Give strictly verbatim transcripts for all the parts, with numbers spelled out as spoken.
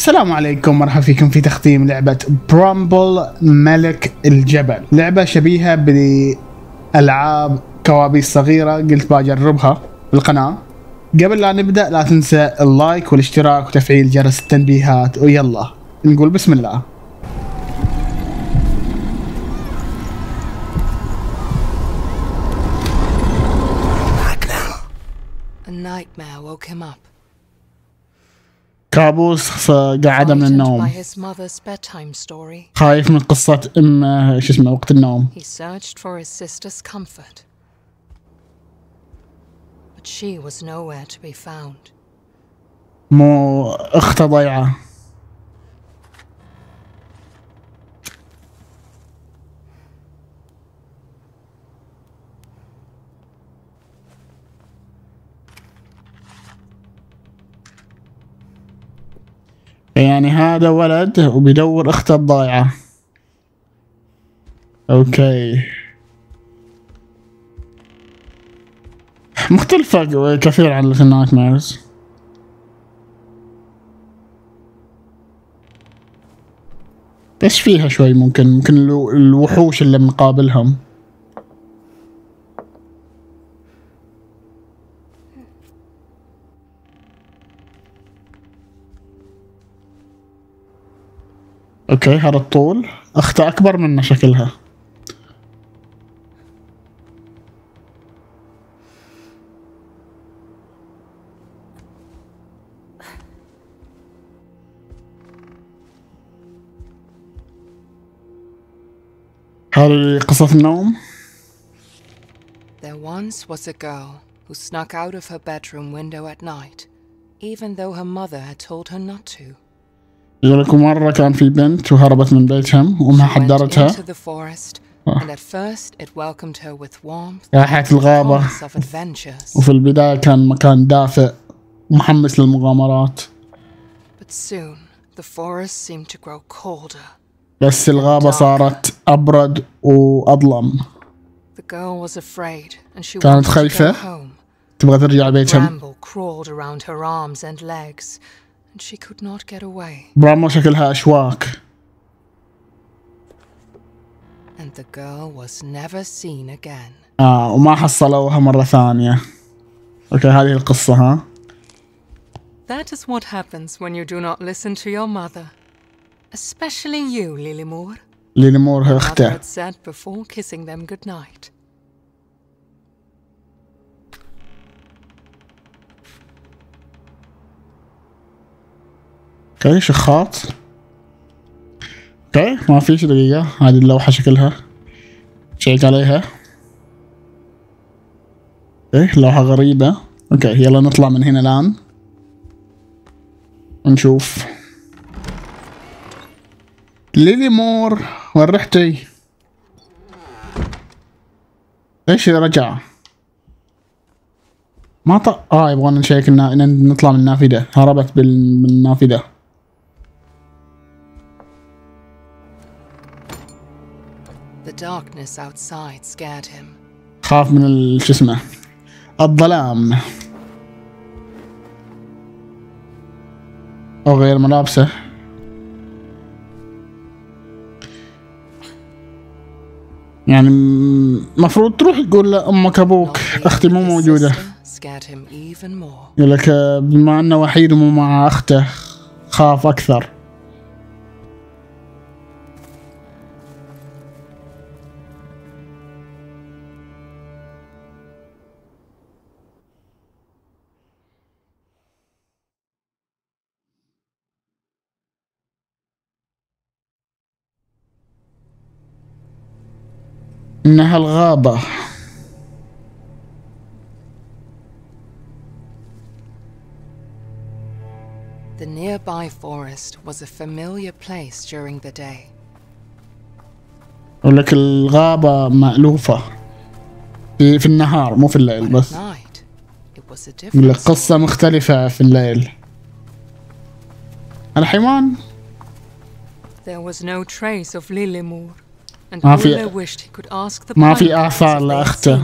السلام عليكم، مرحبا فيكم في تختيم لعبة برامبل ملك الجبل. لعبة شبيهة بألعاب كوابيس صغيرة، قلت بجربها بالقناة. قبل لا نبدأ لا تنسى اللايك والاشتراك وتفعيل جرس التنبيهات، ويلا نقول بسم الله. A nightmare woke him up. كابوس قاعدة من النوم، خايف من قصة أم شو اسمه وقت النوم. He searched for his sister's comfort, but she was nowhere to be found. مو أخته ضيعة. يعني هذا ولد وبيدور اخته الضايعة. اوكي، مختلفة كثير عن النايت ميرز. بس فيها شوي ممكن ممكن الوحوش اللي بنقابلهم. اوكي، هذا الطول، اخته اكبر منه شكلها. هذه قصة النوم. There once was a girl who snuck out of her bedroom window at night, even though her mother had told her not to. يقول لكم مرة كان في بنت وهربت من بيتهم وأمها حذرتها. راحت الغابة، وفي البداية كان مكان دافئ ومحمس للمغامرات. بس الغابة صارت أبرد وأظلم. كانت خايفة، تبغى ترجع بيتهم. And she could not get away. برامو شكلها أشواك. And the girl was never seen again. آه وما حصلوها مرة ثانية. أوكي، هذه القصة ها. That is what happens when you do not listen to your mother, especially you, Lilymore. Lilymore هي أخته. Mother had said before kissing them goodnight. اوكي، شخاط. اوكي، ما فيش. دقيقة، هذه اللوحة شكلها شيك عليها. اوكي، لوحة غريبة. اوكي، يلا نطلع من هنا الآن ونشوف. ليليمور وين رحتي؟ ليش رجع؟ ما ط... اه يبغون نشيك النا... نطلع من النافذة. هربت بال... من النافذة. The darkness outside scared him. خاف من ال... شو اسمه الظلام. او غير ملابسه. يعني مفروض تروح تقول لأمك أبوك أختي مو موجودة. يقول لك بما أنه وحيد ومو مع أخته خاف أكثر. إنها الغابة. The nearby forest was a familiar place during the day. يقول لك الغابة مألوفة في في النهار مو في الليل بس. يقول لك قصة مختلفة في الليل. الحيوان. There was no trace of Lilymore. ما في ما في آثار لأخته.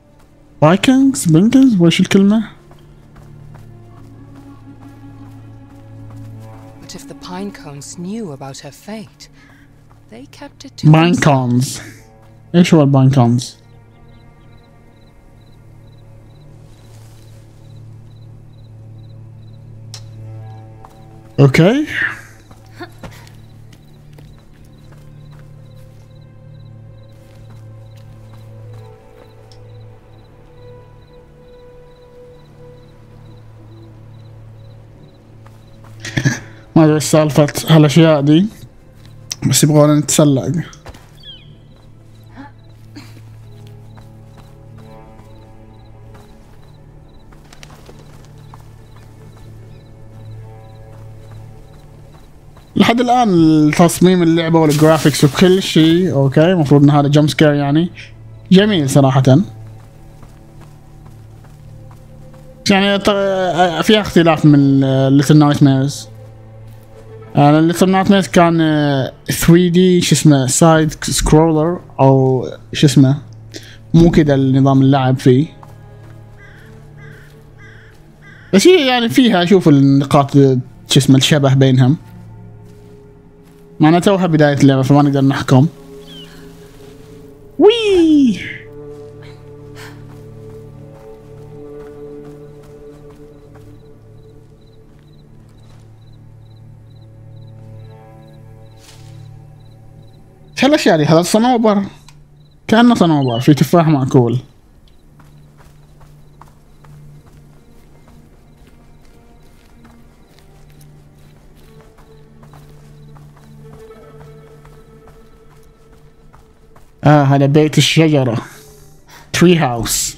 فايكنجز بنجز وش الكلمة؟ What if the Pinecones knew about her fate? They kept it to باينكونز. ايش هو الباينكونز؟ اوكي. ما ادري ايش سالفة هالاشياء دي، بس يبغونا نتسلق. لحد الان التصميم اللعبة والجرافيكس وكل شيء اوكي. المفروض ان هذا جمب سكير يعني جميل صراحة. يعني فيها اختلاف من ليتل نايت ميرز. انا ليتل نايت ميرز كان ثري دي شو اسمه سايد سكرولر او شو اسمه، مو كذا النظام اللعب فيه، بس هي يعني فيها اشوف النقاط شو اسمه الشبه بينهم. معنا توها بداية اللعبة فما نقدر نحكم. وي ايش هالاشياء دي؟ هذا صنوبر، كأنه صنوبر في تفاح مأكول. اه هذا بيت الشجرة، تري هاوس.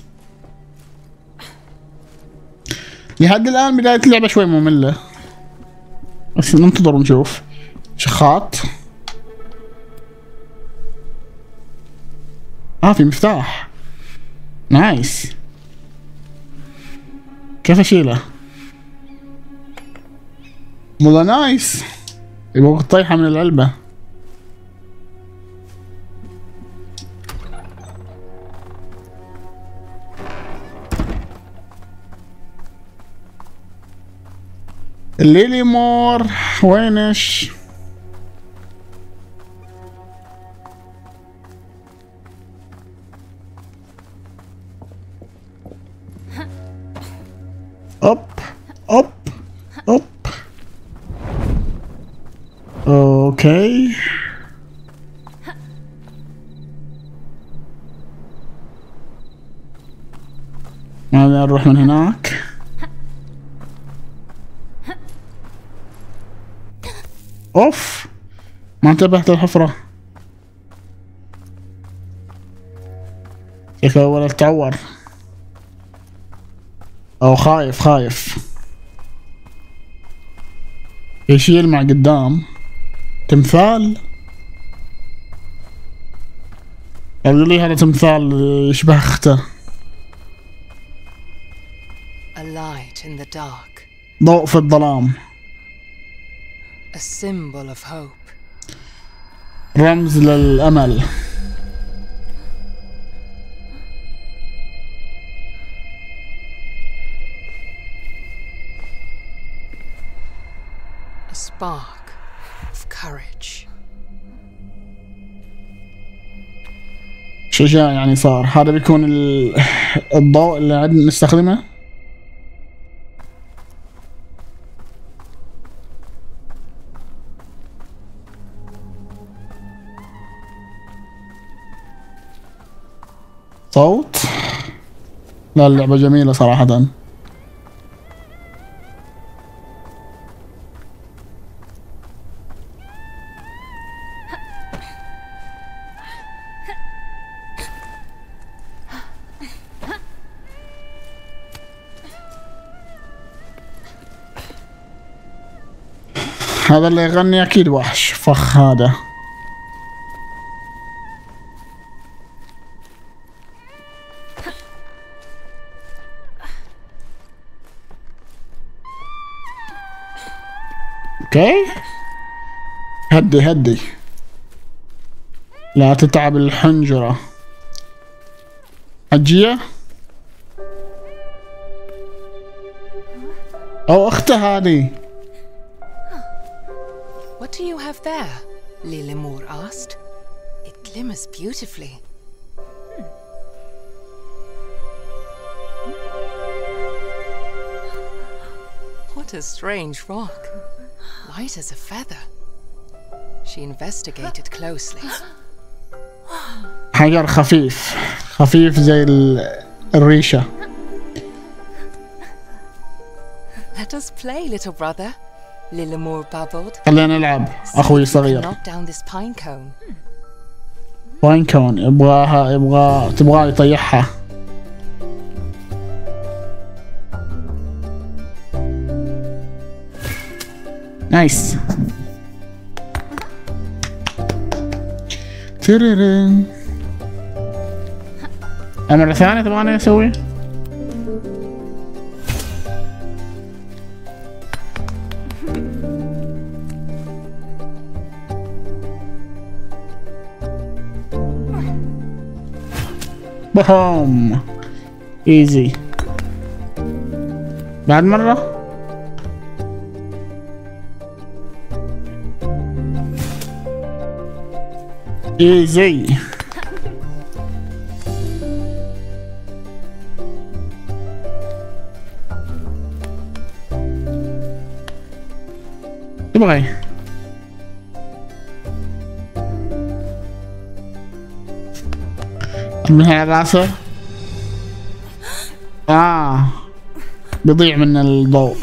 لحد الآن بداية اللعبة شوي مملة، بس ننتظر ونشوف. شخاط. اه في مفتاح، نايس. كيف اشيله؟ والله نايس. يبغى طيحة من العلبة. الليلي مور وينش؟ اوب اوب اوب. اوكي ماذا نروح من هناك؟ اوف ما انتبهت للحفرة. شكله الولد تعور او خايف خايف. يشيل مع قدام تمثال. قالوا لي هذا تمثال يشبه اخته. A light in the dark. ضوء في الظلام. A symbol of hope. رمز للأمل. A spark of courage. شجاع يعني صار. هذا بيكون الضوء اللي عندنا نستخدمه. صوت. لا اللعبة جميلة صراحة. هذا اللي يغني اكيد وحش فخ هذا. اوكي هدي هدي لا تتعب الحنجرة. حجية او اختها هذه. What do you have there? Lilimur asked. It glimmers beautifully. What a strange rock. Light as a feather. She investigated closely. حجر خفيف خفيف زي الريشة. Let us play, little brother. Lilimur babbled. خلينا نلعب أخوي الصغير. Knock down this pine cone. باين كون يبغاها يبغى تبغاه يطيحها. نايس. تررن. مرة ثانية تبغاني أسوي؟ بوم. ايزي. بعد مرة. ايزي. تبغي؟ منها راسه. اه بيضيع من الضوء.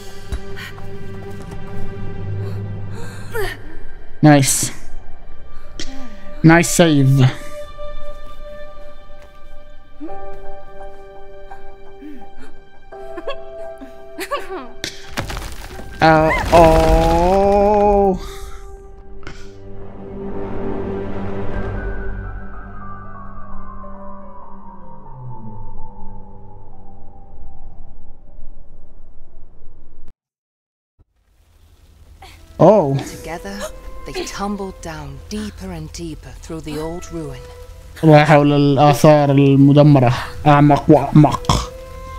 نايس نايس سيف. اوه اوه اوه. Together, they tumbled down deeper and deeper through the old ruin. راحوا للآثار المدمرة أعمق وأعمق.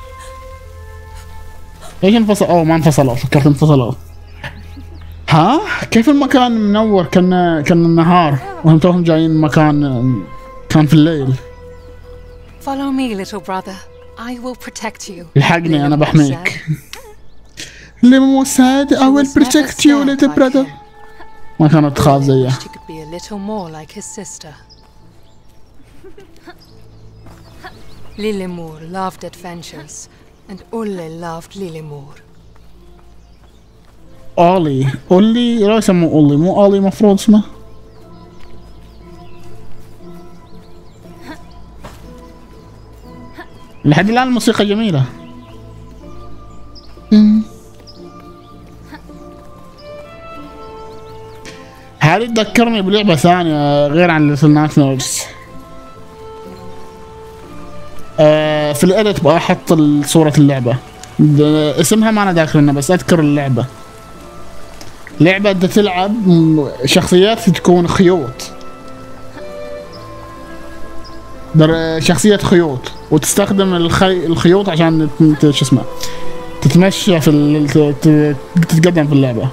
ايش انفصل؟ اوه ما انفصلوا، فكرت انفصلوا. ها؟ كيف المكان منور؟ كان كان النهار وهم توهم جايين مكان كان في الليل. Follow me, little brother. I will protect you. الحقني أنا بحميك. لمو said I will protect you little brother. ما كانت تخاف زيه. She could be a little more like his sister. Lilimur loved adventures, and Ulle loved Lilimur. أولي أولي لا يسموه أولي، مو أولي مفروض اسمه. لحد الآن الموسيقى جميلة. هذه تذكرني بلعبة ثانية غير عن ليتل نايتميرز. آه في الإيديت بقى أحط صورة اللعبة، اسمها ما أنا ذاكر منها بس أذكر اللعبة. لعبة بدها تلعب شخصيات تكون خيوط، شخصية خيوط، وتستخدم الخي... الخيوط عشان شو اسمه تتمشى في ال... تتقدم في اللعبة.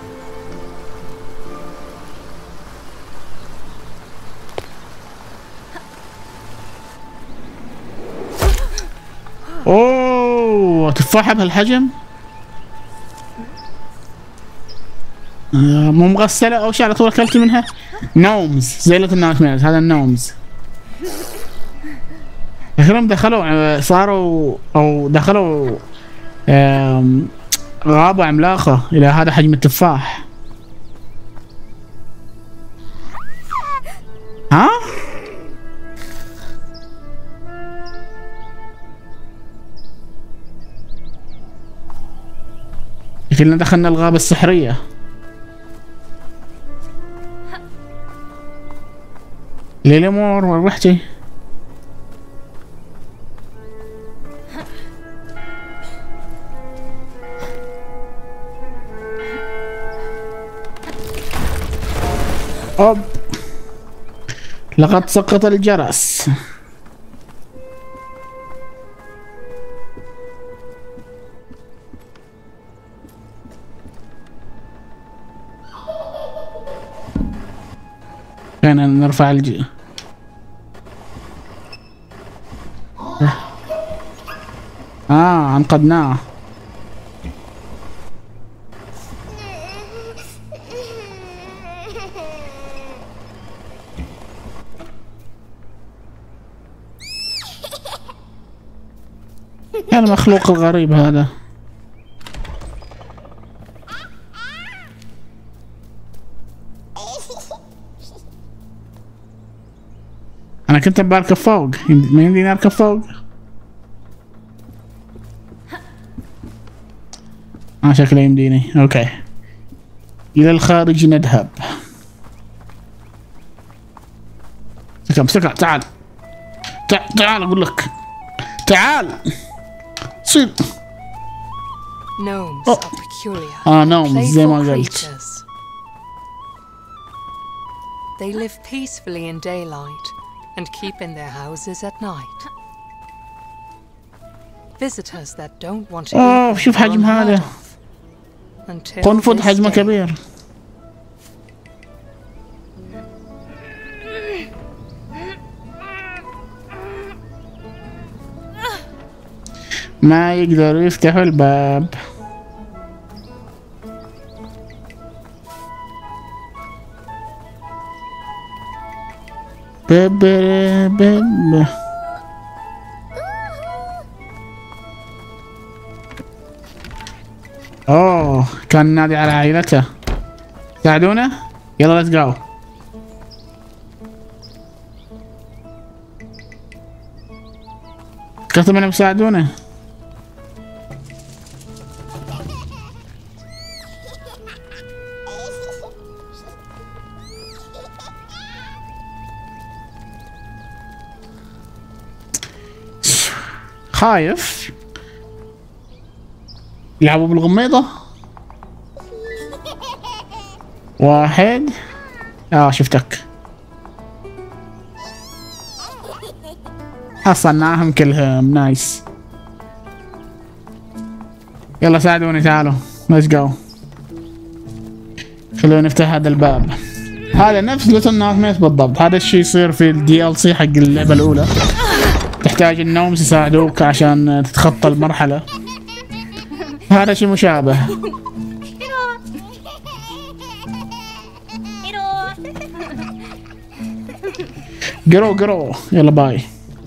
اوه تفاحة بهالحجم، مو مغسلة او شيء، على طول اكلت منها. نومز زي ليتل نايتميرز، هذا النومز. اخيرا دخلوا صاروا او دخلوا غابة عملاقة الى هذا حجم التفاح. ها؟ كلنا دخلنا الغابة السحرية. ليليمور وين رحتي؟ أوب لقد سقط الجرس. خلينا نرفع الج اه انقذناه. يا المخلوق الغريب هذا. انا كنت بركب فوق، ما يمديني اركب فوق. اه شكله يمديني. اوكي الى الخارج نذهب. سكب سكب تعال تعال تعال اقول لك تعال صير. Gnomes Oh. are peculiar, اه نوم زي ما playful قلت. creatures. They live peacefully in daylight and keep in their houses at night. Visitors that don't want to اوه eat شوف them are حجم unheard هذا. of until قنفذ this حجمه day. كبير. ما يقدروا يفتحوا الباب. باب باب. اوه كان نادي على عائلته. ساعدونا يلا ليتس جو. كتب انهم يساعدونا. خايف يلعبوا بالغميضة. واحد اه شفتك. حصلناهم كلهم. نايس. يلا ساعدوني تعالوا ليتس جو. خلونا نفتح هذا الباب. هذا نفس ليتل نايتميرز بالضبط. هذا الشيء يصير في الدي ال سي حق اللعبة الأولى. تحتاج النومز يساعدوك عشان تتخطى المرحلة. هذا شيء مشابه. قرو قرو يلا باي.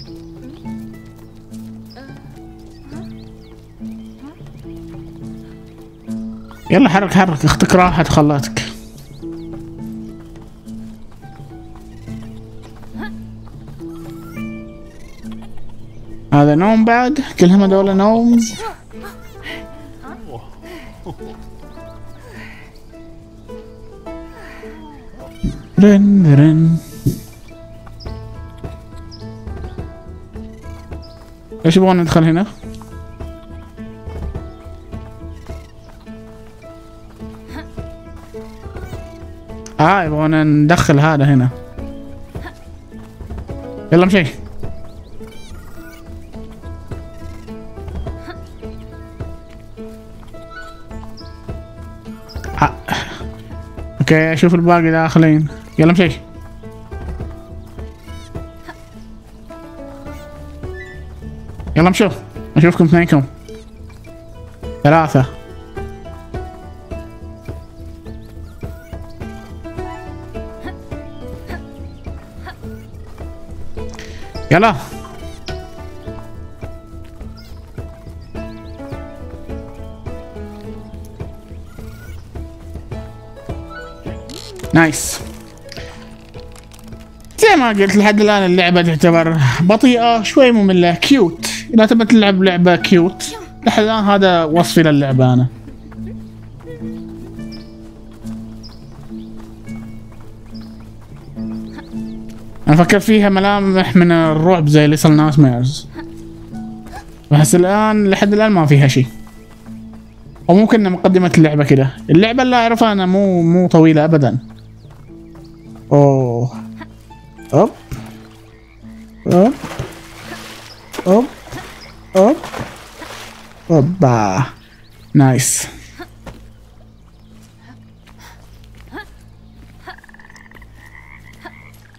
يلا حرك حرك اختك راحت خلاتك. هذا نوم بعد. كلهم هذول نوم. رن رن. ايش يبغون ندخل هنا؟ اه يبغون ندخل هذا هنا. يلا امشي. آه. اوكي اشوف الباقي داخلين. يلا امشي. يلا امشوا اشوفكم اثنينكم. ثلاثة. يلا نايس. زي ما قلت لحد الآن اللعبة تعتبر بطيئة شوي مملة. كيوت إذا تبى تلعب لعبة كيوت لحد الآن هذا وصفي للعبة. أنا أنا فكر فيها ملامح من الرعب زي ليتل نايتميرز، بس الآن لحد الآن ما فيها شيء. وممكن مقدمة اللعبة كده. اللعبة اللي أعرفها أنا مو مو طويلة أبدا. أوه أوب أوب أوب أوب أوبا نايس.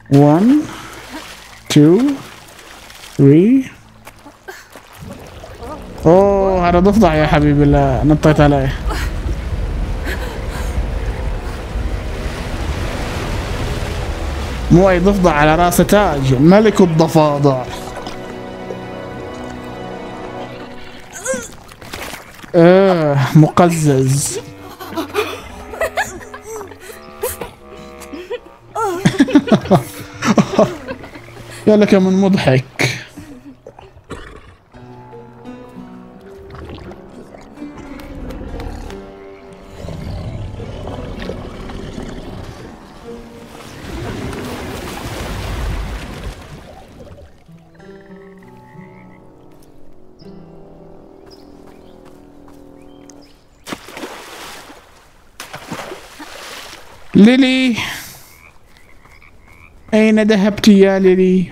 one two three. اوه هذا ضفدع يا حبيبي اللي نطيت عليه. مو اي ضفدع، على راسه تاج، ملك الضفادع. اه مقزز. يا لك من مضحك. ليلي أين ذهبت يا ليلي؟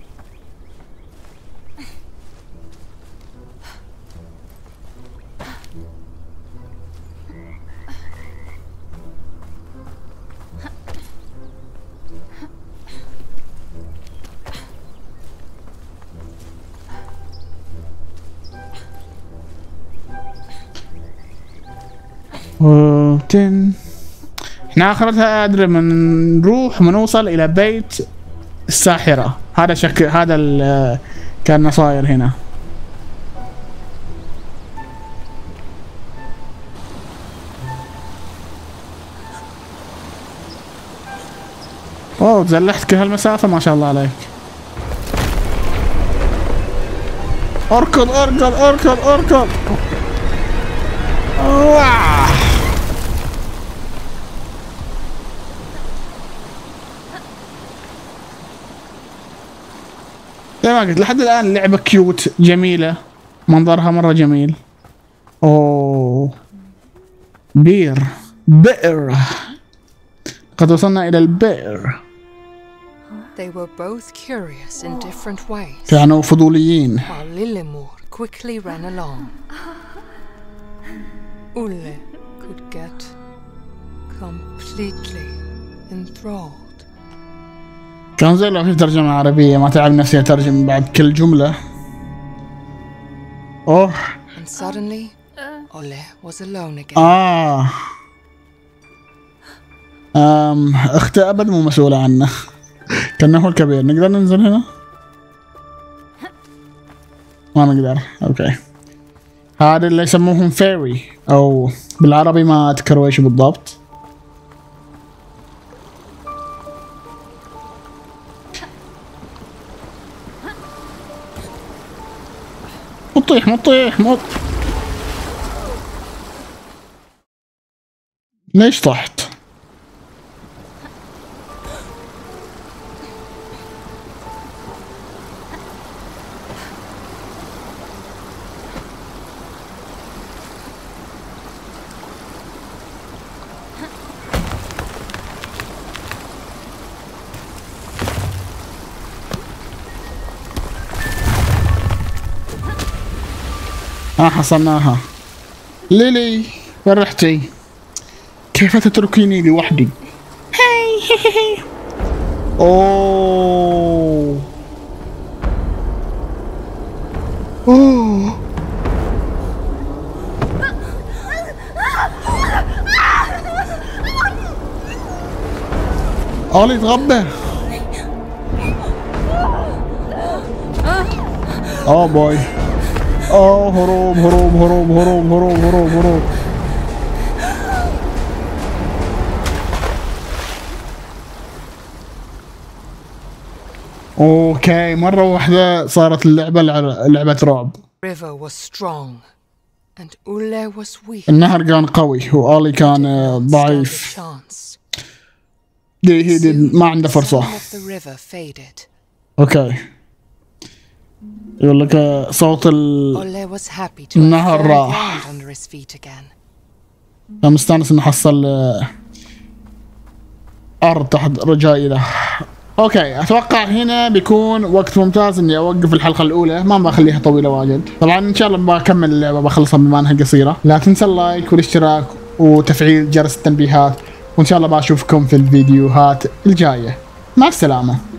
تن احنا اخرتها ادري من نروح ونوصل الى بيت الساحرة. هذا شكل هذا ال كان صاير هنا. اوه تزلحت كل هالمسافة ما شاء الله عليك. اركض اركض اركض اركض. أوه. زي ما قلت لحد الآن اللعبة كيوت جميلة، منظرها مرة جميل. أوه بير بئر، قد وصلنا إلى البئر. They were both curious in different ways. كانوا فضوليين. While Lillemor quickly ran along, Ulle could get completely enthralled. كان زي لو في ترجمة عربية، ما تعب نفسي أترجم بعد كل جملة. أوه. And suddenly, Ulle was alone again. آه. أم أخته أبد مو مسؤولة عنه. كان هو الكبير. نقدر ننزل هنا؟ ما نقدر. أوكي. هذا اللي يسموهم فيري أو بالعربي ما أذكر إيش بالضبط. مطيح مطيح مط ليش طحت؟ ها حصلناها. ليلي وين رحتي؟ كيف تتركيني لوحدي؟ هاي هي هي. اوه اوه اولي تغبى. اوه بوي. اوه هروب هروب هروب هروب هروب هروب هروب. اوكي مرة واحدة صارت اللعبة لعبة رعب. River was strong and Ulle was weak. النهر كان قوي وآلي كان ضعيف. دي هي دي ما عنده فرصة. اوكي يقول لك صوت النهر راح. كان مستانس انه حصل ارض تحت رجائي له. اوكي اتوقع هنا بيكون وقت ممتاز اني اوقف الحلقه الاولى، ما بخليها طويله واجد. طبعا ان شاء الله بكمل اللعبه بخلصها بما انها قصيره. لا تنسى اللايك والاشتراك وتفعيل جرس التنبيهات، وان شاء الله بشوفكم في الفيديوهات الجايه. مع السلامة.